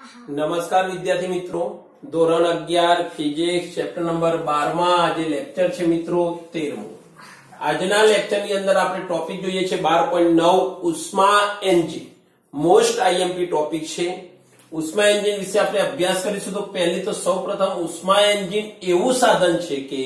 નમસ્કાર વિદ્યાર્થી મિત્રો, ધોરણ 11 ફિઝિક્સ ચેપ્ટર નંબર 12 માં આજે લેક્ચર છે મિત્રો 13મો। આજના લેક્ચર ની અંદર આપણે ટોપિક જોઈએ છે 12.9 ઉષ્મા એન્જિન। મોસ્ટ આઈએમપી ટોપિક છે। ઉષ્મા એન્જિન વિશે આપણે અભ્યાસ કરીશું। તો પહેલી તો સૌપ્રથમ ઉષ્મા એન્જિન એવું સાધન છે કે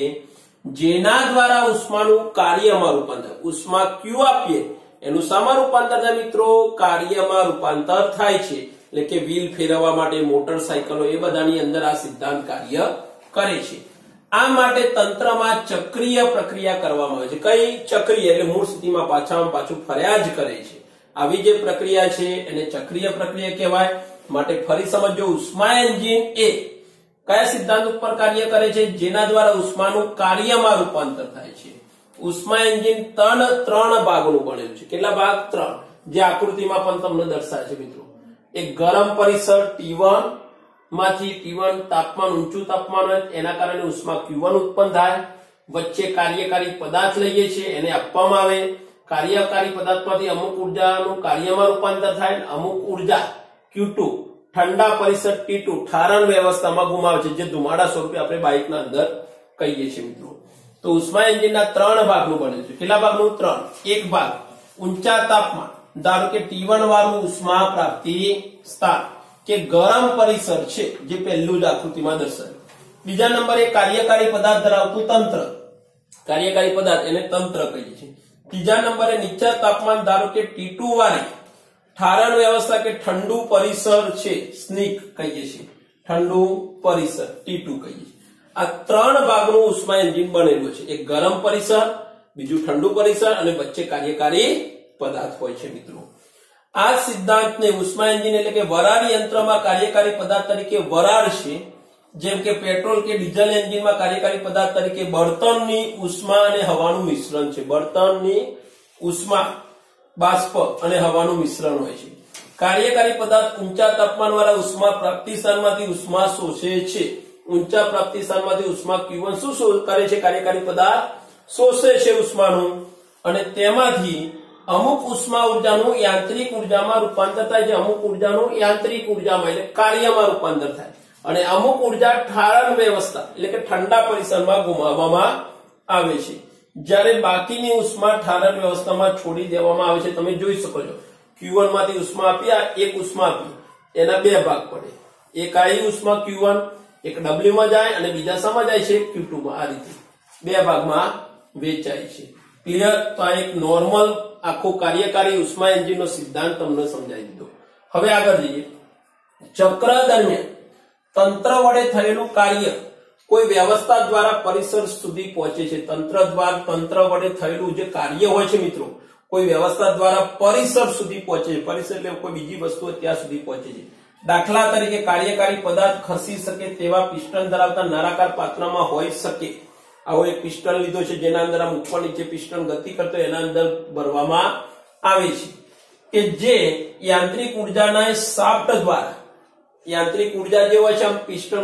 જેના દ્વારા ઉષ્માનું કાર્યમાં રૂપાંતર, ઉષ્મા Q આપીએ એનું શામાં રૂપાંતર થાય મિત્રો? કાર્યમાં રૂપાંતર થાય છે। એટલે કે વ્હીલ ફેરવવા માટે મોટરસાયકલો એ બધાની અંદર આ સિદ્ધાંત કાર્ય કરે છે। આ માટે તંત્રમાં ચક્રીય પ્રક્રિયા કરવામાં આવે છે। કઈ ચક્રીય? એટલે મૂળ સ્થિતિમાં પાછું ફર્યા જ કરે છે। આવી જે પ્રક્રિયા છે એને ચક્રીય પ્રક્રિયા કહેવાય। માટે ફરી સમજો, ઉષ્મા એન્જિન એ કયા સિદ્ધાંત ઉપર કાર્ય કરે છે? જેના દ્વારા ઉષ્માનું કાર્યમાં રૂપાંતર થાય છે। ઉષ્મા એન્જિન ત્રણ ભાગોનું બનેલું છે। કેટલા ભાગ? 3, જે આકૃતિમાં પણ તમને દર્શાવે છે મિત્રો। એક ગરમ પરિસર T1 માંથી T1 તાપમાન, ઊંચું તાપમાન હોય એના કારણે ઉષ્મા Q1 ઉત્પન્ન થાય। વચ્ચે કાર્યકારી પદાર્થ લઈએ છીએ, એને આપવામાં આવે। કાર્યકારી પદાર્થમાંથી અમુક ઉર્જાનું કાર્યમાં રૂપાંતર થાય, અમુક ઉર્જા Q2 ઠંડા પરિસર T2 ઠારણ વ્યવસ્થામાં ગુમાવે છે, જે ધુમાડા સ્વરૂપે આપણે બાઇકના અંદર કહીએ છીએ મિત્રો। તો ઉષ્મા એન્જિનના 3 ભાગનું બને છે। કેટલા ભાગનું? 3। એક ભાગ ઊંચા તાપમાન, ધારો કે T1 વાળું ઉષ્મા પ્રાપ્તિ સ્થાન કે ગરમ પરિસર છે, જે પહેલું જ આકૃતિમાં દર્શાવ્યું। બીજા નંબરે કાર્યકારી પદાર્થ ધરાવતું તંત્ર, કાર્યકારી પદાર્થ એને તંત્ર કહીએ છીએ। ત્રીજા નંબરે નીચા તાપમાન, ધારો કે T2 વાળી ઠારણ વ્યવસ્થા કે ઠંડુ પરિસર છે, સ્નિક કહીએ છીએ, ઠંડુ પરિસર T2 કહીએ છીએ। આ 3 ભાગનું ઉષ્મા એન્જિન બનેલું છે। એક ગરમ પરિસર, બીજું ઠંડુ પરિસર અને વચ્ચે કાર્યકારી પદાર્થ હોય છે મિત્રો। આ સિદ્ધાંતને ઉષ્મા એન્જિન એટલે કે વરાળ યંત્રમાં કાર્યકારી પદાર્થ તરીકે વરાળ છે, જેમ કે પેટ્રોલ કે ડીઝલ એન્જિનમાં કાર્યકારી પદાર્થ તરીકે બળતણની ઉષ્મા અને હવાનું મિશ્રણ છે। બળતણની ઉષ્મા, બાષ્પ અને હવાનું મિશ્રણ હોય છે। કાર્યકારી પદાર્થ ઊંચા તાપમાન વાળા ઉષ્મા પ્રાપ્તિ સ્થાનમાંથી ઉષ્મા શોષે છે। ઊંચા પ્રાપ્તિ સ્થાનમાંથી ઉષ્મા Q1 શું કરે છે? કાર્યકારી પદાર્થ શોષે છે ઉષ્માનું, અને તેમાંથી અમુક ઉષ્મા ઉર્જાનું યાંત્રિક ઉર્જામાં રૂપાંતર થાય છે। અમુક ઉર્જાનું યાંત્રિક ઉર્જામાં એટલે કાર્યમાં રૂપાંતર થાય, અને અમુક ઉર્જા ઠારણ વ્યવસ્થા એટલે કે ઠંડા પરિસરમાં ગુમાવવામાં આવે છે। જ્યારે બાકીની ઉષ્મા ઠારણ વ્યવસ્થામાં છોડી દેવામાં આવે છે। તમે જોઈ શકો છો, Q1 માંથી ઉષ્મા આપ્યા, એક ઉષ્મા આપી, એના 2 ભાગ પડે। એક આવી ઉષ્મા Q1 એક W માં જાય અને બીજા શામાં જાય છે? Q2 માં। આ રીતે 2 ભાગમાં વેચાય છે। ક્લિયર? તો આ એક નોર્મલ આખો કાર્યકારી ઉષ્મા એન્જિનનો સિદ્ધાંત તમને સમજાવી દીધો। હવે આગળ જઈએ। ચક્ર દરમિયાન તંત્ર વડે થયેલું કાર્ય કોઈ વ્યવસ્થા દ્વારા પરિસર સુધી પહોંચે છે। તંત્ર વડે થયેલું જે કાર્ય હોય છે મિત્રો, કોઈ વ્યવસ્થા દ્વારા પરિસર સુધી પહોંચે છે। પરિસર એટલે કોઈ બીજી વસ્તુ ત્યાં સુધી પહોંચે છે। દાખલા તરીકે કાર્યકારી પદાર્થ ખસી શકે તેવા પિસ્ટન ધરાવતા નળાકાર પાત્રમાં હોઈ શકે। આવો એક પિસ્ટન લીધો છે, જેના અંદર આમ ઉપર નીચે પિસ્ટન ગતિ કરતો એના અંદર ભરવામાં આવે છે, કે જે યાંત્રિક ઉર્જાના શાફ્ટ દ્વારા, યાંત્રિક ઉર્જા જે હોય છે આમ પિસ્ટન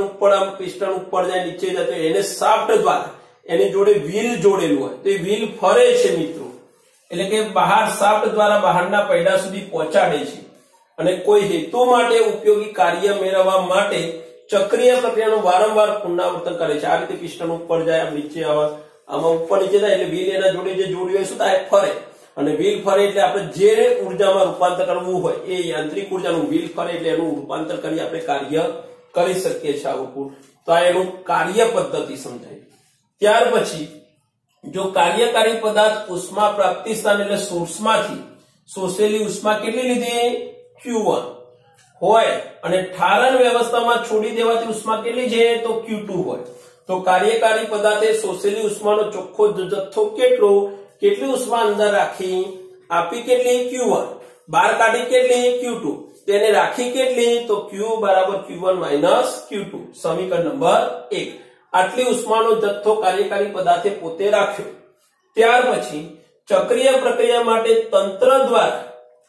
ઉપર જાય, નીચે જાય, તો એને શાફ્ટ દ્વારા એની જોડે વ્હીલ જોડેલું હોય, તો એ વ્હીલ ફરે છે મિત્રો। એટલે કે બહાર શાફ્ટ દ્વારા બહારના પૈડા સુધી પહોંચાડે છે, અને કોઈ હેતુ માટે ઉપયોગી કાર્ય મેળવવા માટે ચક્રીય પ્રક્રિયાનું વારંવાર પુનરાવર્તન કરે છે। આ રીતે પિસ્ટન ઉપર જાય, આમ નીચે આવે, આમાં ઉપર નીચે જાય, એટલે વ્હીલ એના જોડે જે જોડ્યું હોય શું થાય? ફરે। અને વ્હીલ ફરે એટલે આપણે જે ઉર્જામાં રૂપાંતર કરવું હોય એ યાંત્રિક ઉર્જાનું વ્હીલ ફરે એટલે એનું રૂપાંતર કરી આપણે કાર્ય કરી શકીએ છીએ આઉટપુટ। તો આ એનું કાર્ય પદ્ધતિ સમજાય। ત્યાર પછી જો કાર્યકારી પદાર્થ ઉષ્મા પ્રાપ્તિ સ્થાન એટલે સોર્સમાંથી શોષેલી ઉષ્મા કેટલી લીધી? Q1 હોય, અને ઠારણ વ્યવસ્થામાં છોડી દેવાતી ઉષ્મા કેટલી છે? તો Q2 હોય। તો કાર્યકારી પદાર્થે શોષેલી ઉષ્માનો ચોખ્ખો જથ્થો કેટલી ઉષ્મા અંદર રાખી? આપી કેટલી? Q1। બહાર કાઢી કેટલી? Q2। તેને રાખી કેટલી? તો Q બરાબર Q1 માઇનસ Q2, સમીકરણ નંબર 1। આટલી ઉષ્માનો જથ્થો કાર્યકારી પદાર્થે પોતે રાખ્યો। ત્યાર પછી ચક્રીય પ્રક્રિયા માટે તંત્ર દ્વારા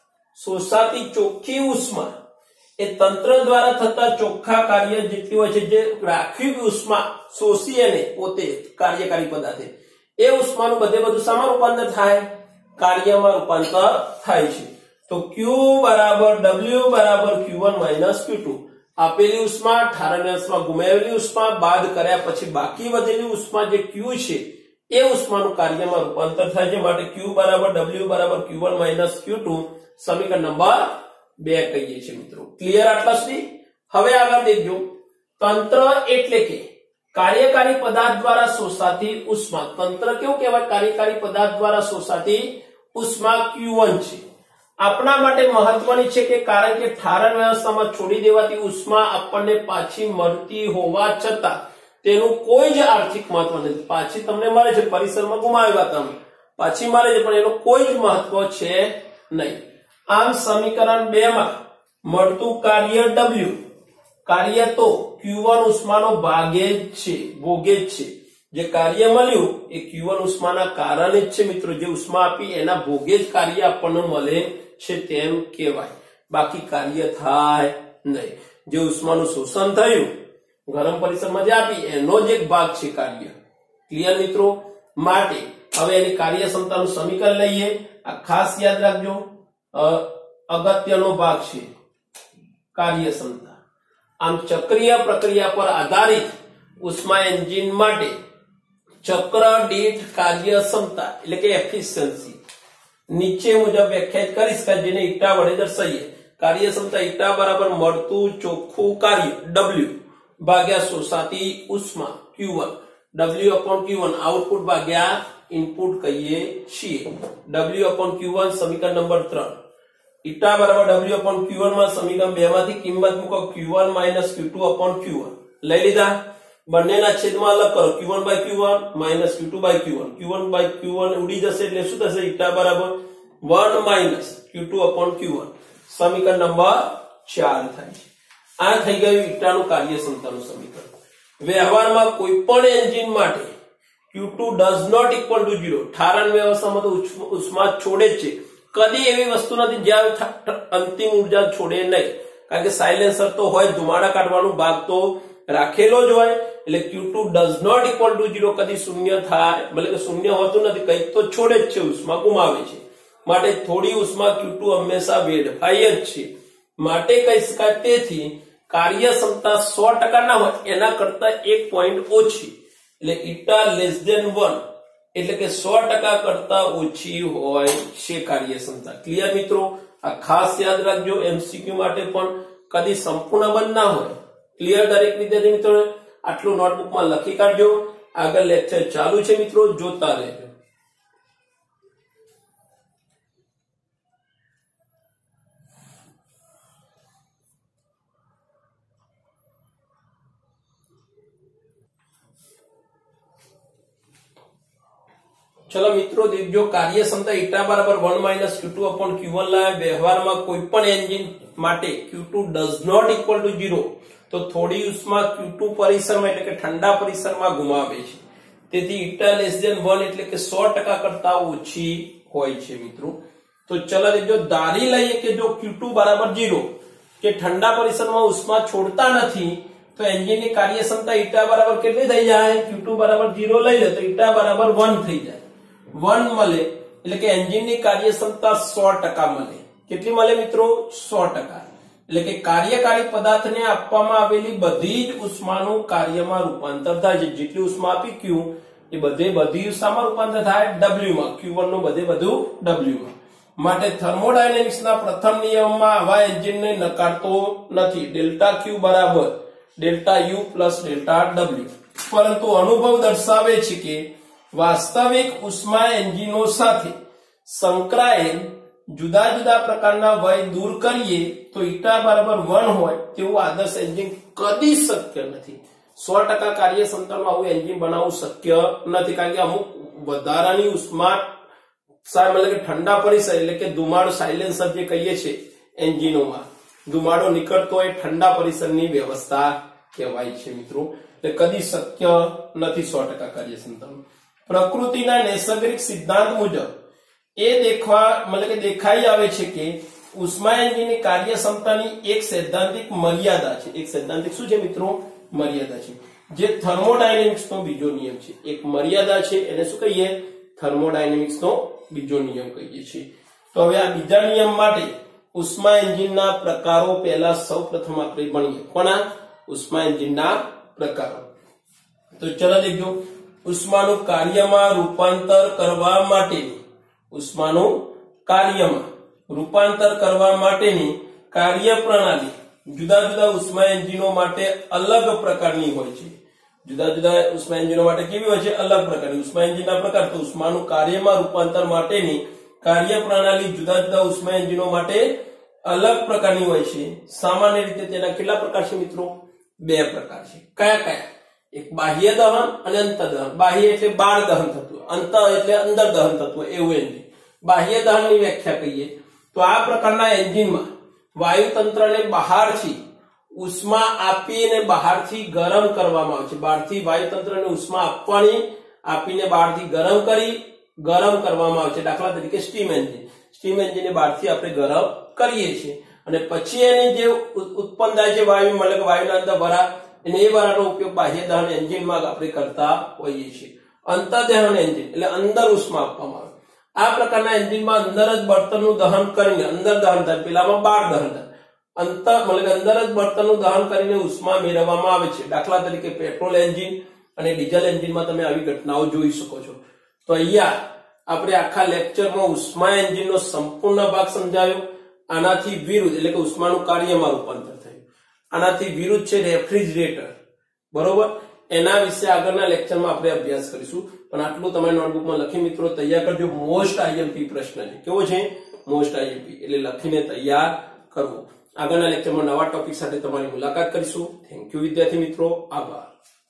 શોષાતી ચોખ્ખી ઉષ્મા એ તંત્ર દ્વારા થતા ચોખ્ખા કાર્ય જેટલી હોય છે, જે રાખી ઉષ્મા શોષી અને પોતે કાર્યકારી પદાર્થે, એ ઉષ્માનું બધું શામાં રૂપાંતર થાય? કાર્યમાં રૂપાંતર થાય છે। તો Q બરાબર W બરાબર Q1 માઇનસ Q2। આપેલી ઉષ્મા ઠારણ વ્યવસ્થામાં ગુમાવેલી ઉષ્મા બાદ કર્યા પછી બાકી વધેલી ઉષ્મા જે Q છે એ ઉષ્માનું કાર્યમાં રૂપાંતર થાય છે, માટે Q બરાબર W બરાબર Q1 માઇનસ Q2 સમીકરણ નંબર 2 કહીએ છીએ મિત્રો. ક્લિયર આટલા સુધી? હવે આગળ દેખજો, તંત્ર એટલે કે કાર્યકારી પદાર્થ દ્વારા શોષાતી ઉષ્મા. તંત્ર કેવું કહેવાય? કાર્યકારી પદાર્થ દ્વારા શોષાતી ઉષ્મા Q1 છે. આપણા માટે મહત્વની છે કે કારણ કે ઠારણ વ્યવસ્થામાં છોડી દેવાતી ઉષ્મા આપણને પાછી મળતી હોવા છતાં તેનું કોઈ જ આર્થિક મહત્વ નથી. પાછી તમને મળે છે, પરિસરમાં ગુમાવ્યા તમે, પાછી મળે છે, પણ એનું કોઈ જ મહત્વ છે નહીં. આમ સમીકરણ 2 માં મળતું કાર્ય W, કાર્ય તો Q1 ઉષ્માનો ભોગે જ છે. જે કાર્ય મળ્યું એ Q1 ઉષ્માના કારણે જ છે મિત્રો. જે ઉષ્મા આપી એના ભોગે જ કાર્ય આપણને મળે છે તેમ કહેવાય, બાકી કાર્ય થાય નહીં. જે ઉષ્માનું શોષણ થયું ગરમ પરિસરમાં જે આપી એનો જ એક ભાગ છે કાર્ય. ક્લિયર મિત્રો? માટે હવે એની કાર્યક્ષમતાનું સમીકરણ લઈએ. આ ખાસ યાદ રાખજો, અગત્યનો ભાગ છે કાર્યક્ષમતા. આમ ચક્રીય પ્રક્રિયા પર આધારિત ઉષ્મા એન્જિન માટે ચક્ર દીઠ કાર્યક્ષમતા એટલે કે એફિશિયન્સી નીચે મુજબ વ્યાખ્યાયિત કરીશ કે જેને ઈટા વડે દર્શાવીએ. કાર્યક્ષમતા ઈટા બરાબર મળતું ચોખ્ખું કાર્ય W ભાગ્યા શોષાતી ઉષ્મા Q1, W/Q1 આઉટપુટ ભાગ્યા ઇનપુટ કહીએ છીએ. W/Q1 સમીકરણ નંબર 3. ઈટા બરાબર W/Q1 માં સમીકરણ 2 માંથી કિંમત મૂકો Q1 માઇનસ Q2/Q1 લઈ લીધા. બંનેના છેદમાં અલગ કરો, Q1/Q1 માઇનસ Q2/Q1. Q1/Q1 ઉડી જશે એટલે શું થશે? ઈટા બરાબર 1 માઇનસ Q2/Q1 સમીકરણ નંબર 4 થાય છે. આ થઈ ગયું ઈટાનું કાર્યક્ષમતાનું સમીકરણ. વ્યવહારમાં કોઈ પણ એન્જિન માટે Q2 does not equal to 0. ઠારણ વ્યવસ્થામાં તો ઉષ્મા છોડે જ છે. કદી એવી વસ્તુ નથી જ્યાં અંતિમ ઉર્જા છોડે નહીં, કારણ કે સાયલેન્સર તો હોય, ધુમાડા કાઢવાનો ભાગ તો રાખેલો જ હોય. એટલે Q2 does not equal to 0 કદી શૂન્ય થાય, એટલે કે શૂન્ય હોતું નથી, કંઈક તો છોડે જ છે, ઉષ્મા ગુમાવે છે. માટે થોડી ઉષ્મા Q2 હંમેશા વેડફાય જ છે. માટે કહી શકાય તેથી કાર્યક્ષમતા 100% ના હોય એના કરતા 1 પોઈન્ટ ઓછી, એટલે ઈટા લેસ ધેન 1 એટલે કે 100% કરતા ઓછી હોય છે કાર્યક્ષમતા. ક્લિયર મિત્રો? આ ખાસ યાદ રાખજો, MCQ માટે પણ કદી સંપૂર્ણ બંધ ના હોય. ક્લિયર દરેક વિદ્યાર્થી મિત્રો? આટલું નોટબુકમાં લખી કાઢજો. આગળ લેક્ચર ચાલુ છે મિત્રો, જોતા રહેજો. ચલો મિત્રો દેખજો, કાર્યક્ષમતા ઈટા બરાબર 1 માઇનસ Q2/Q1 લાવે. વ્યવહારમાં કોઈ પણ એન્જિન માટે Q2 does not equal to 0 તો થોડી ઉષ્મા Q2 પરિસરમાં એટલે કે ઠંડા પરિસરમાં ગુમાવે છે. તેથી ઈટા લેસ ધેન 1 એટલે કે 100% કરતા ઓછી હોય છે મિત્રો. તો ચલો દેખજો, ધારી લઈએ કે જો Q2 બરાબર 0 કે ઠંડા પરિસરમાં ઉષ્મા છોડતા નથી તો એન્જિનની કાર્યક્ષમતા ઈટા બરાબર કેટલી થઈ જાય? Q2 બરાબર 0 લઈ લે તો ઈટા બરાબર 1 થઈ જાય. 1 મળે એટલે કે એન્જિનની કાર્યક્ષમતા 100% મળે. કેટલી મળે મિત્રો? 100%. એટલે કે કાર્યકારી પદાર્થને આપવામાં આવેલી બધી જ ઉષ્માનું કાર્યમાં રૂપાંતર થાય છે. જેટલી ઉષ્મા આપી Q એ બધી ઉષ્મામાં રૂપાંતર થાય W માં, Q1 નું બધું W માં. માટે થર્મોડાયનેમિક્સના પ્રથમ નિયમમાં આવા એન્જિનને નકારતો નથી. ડેલ્ટા Q બરાબર delta U plus delta W. પરંતુ અનુભવ દર્શાવે છે કે વાસ્તવિક ઉષ્મા એન્જિનો સાથે સંકળાયેલ જુદા જુદા પ્રકારના વય દૂર કરીએ તો ઈટા બરાબર 1 હોય તેવું આદર્શ એન્જિન કદી શક્ય નથી. 100% કાર્યક્ષમતાનું આવું એન્જિન બનાવવું શક્ય નથી, કારણ કે અમુક વધારાની ઉષ્મા એટલે કે ઠંડા પરિસર એટલે કે ધુમાડો, સાયલેન્સર જે કહીએ છીએ એન્જિનોમાં ધુમાડો નીકળતો હોય ઠંડા પરિસરની વ્યવસ્થા કહેવાય છે મિત્રો. એટલે કદી શક્ય નથી 100% કાર્યક્ષમતાનું. પ્રકૃતિના નૈસર્ગિક સિદ્ધાંત મુજબ એ દેખાઈ આવે છે કે ઉષ્મા એન્જિનની કાર્યક્ષમતાની એક સૈદ્ધાંતિક મર્યાદા છે. એક સૈદ્ધાંતિક શું છે મિત્રો? મર્યાદા છે, જે થર્મોડાયનેમિક્સનો બીજો નિયમ છે. એક મર્યાદા છે, એને શું કહીએ? થર્મોડાયનેમિક્સનો બીજો નિયમ કહીએ છીએ. તો હવે આ બીજા નિયમ માટે ઉષ્મા એન્જિનના પ્રકારો પહેલા સૌપ્રથમ આપણે ભણીએ. કોના? ઉષ્મા એન્જિનના પ્રકારો. તો ચલો દેખજો. ઉષ્માનું કાર્યમાં રૂપાંતર કરવા માટેની ઉષ્માનું કાર્યમાં રૂપાંતર કરવા માટેની કાર્યપ્રણાલી જુદા જુદા ઉષ્મા એન્જિનો માટે અલગ પ્રકારની હોય છે. જુદા જુદા ઉષ્મા એન્જિનો માટે કેવી હોય છે? અલગ પ્રકારની. ઉષ્મા એન્જિનના પ્રકાર તો ઉષ્માનું કાર્યમાં રૂપાંતર માટેની કાર્યપ્રણાલી જુદા જુદા ઉષ્મા એન્જિનો માટે અલગ પ્રકારની હોય છે. સામાન્ય રીતે તેના કેટલા પ્રકાર છે મિત્રો? 2 પ્રકાર છે. કયા કયા? એક બાહ્ય દહન અને અંતઃદહન. બાહ્ય એટલે બહાર દહન થતું, અંત એટલે અંદર દહન થતું એવું એન્જિન. બાહ્ય દહનની વ્યાખ્યા કહીએ તો આ પ્રકારના એન્જિનમાં વાયુતંત્રને બહારથી ઉષ્મા આપીને બહારથી ગરમ કરવામાં આવે છે. બહારથી વાયુતંત્રને ઉષ્મા આપીને બહારથી ગરમ કરવામાં આવે છે. દાખલા તરીકે સ્ટીમ એન્જિન. સ્ટીમ એન્જિનને બહારથી આપણે ગરમ કરીએ છીએ અને પછી એની જે ઉત્પન્ન થાય છે વાયુ, એટલે કે વાયુના અંદર વરા, અને એ વરાનો ઉપયોગ બાહ્ય દહન એન્જિનમાં આપણે કરતા હોઈએ છીએ. અંતઃદહન એન્જિન એટલે અંદર ઉષ્મા આપવામાં આવે. આ પ્રકારના એન્જિનમાં અંદર જ બળતણનું દહન કરીને અંદર દહન થાય, પેલામાં બહાર દહન થાય. અંદર જ બળતણનું દહન કરીને ઉષ્મા મેળવવામાં આવે છે. દાખલા તરીકે પેટ્રોલ એન્જિન અને ડીઝલ એન્જિનમાં તમે આવી ઘટનાઓ જોઈ શકો છો. તો અહીંયા આપણે આખા લેક્ચરમાં ઉષ્મા એન્જિનનો સંપૂર્ણ ભાગ સમજાયો. આનાથી વિરુદ્ધ એટલે કે ઉષ્માનું કાર્યમાં રૂપાંતર થયું. આનાથી વિરુદ્ધ છે રેફ્રિજરેટર. બરોબર? એના વિશે આગળના લેક્ચરમાં આપણે અભ્યાસ કરીશું. પણ આટલું તમારી નોટબુકમાં લખી મિત્રો તૈયાર કરજો. મોસ્ટ આઈએમપી પ્રશ્ન છે. કેવો છે? મોસ્ટ આઈએમપી એટલે લખીને તૈયાર કરવો. આગળના લેક્ચરમાં નવા ટોપિક સાથે તમારી મુલાકાત કરીશું. થેન્ક યુ વિદ્યાર્થી મિત્રો. આભાર.